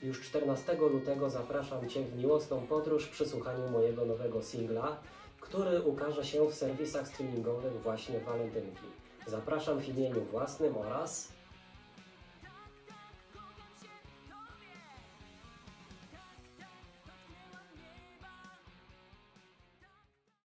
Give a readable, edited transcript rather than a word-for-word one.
Już 14 lutego zapraszam Cię w miłosną podróż przy słuchaniu mojego nowego singla, który ukaże się w serwisach streamingowych właśnie w walentynki. Zapraszam w imieniu własnym oraz